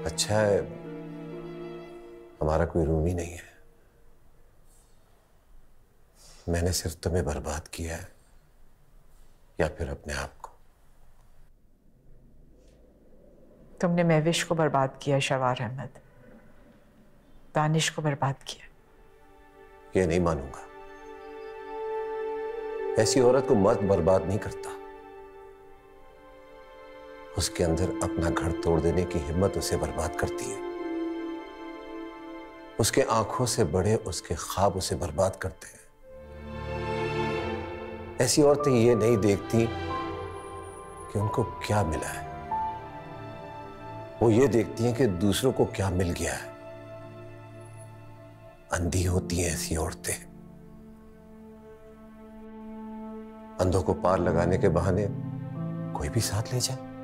अच्छा है हमारा कोई रूम ही नहीं है। मैंने सिर्फ तुम्हें बर्बाद किया है या फिर अपने आप को। तुमने महविश को बर्बाद किया, शवार अहमद। दानिश को बर्बाद किया। ये नहीं मानूंगा। ऐसी औरत को मर्द बर्बाद नहीं करता। उसके अंदर अपना घर तोड़ देने की हिम्मत उसे बर्बाद करती है। उसके आंखों से बड़े उसके ख्वाब उसे बर्बाद करते हैं। ऐसी औरतें ये नहीं देखती कि उनको क्या मिला है, वो ये देखती हैं कि दूसरों को क्या मिल गया है। अंधी होती हैं ऐसी औरतें। अंधों को पार लगाने के बहाने कोई भी साथ ले जाए।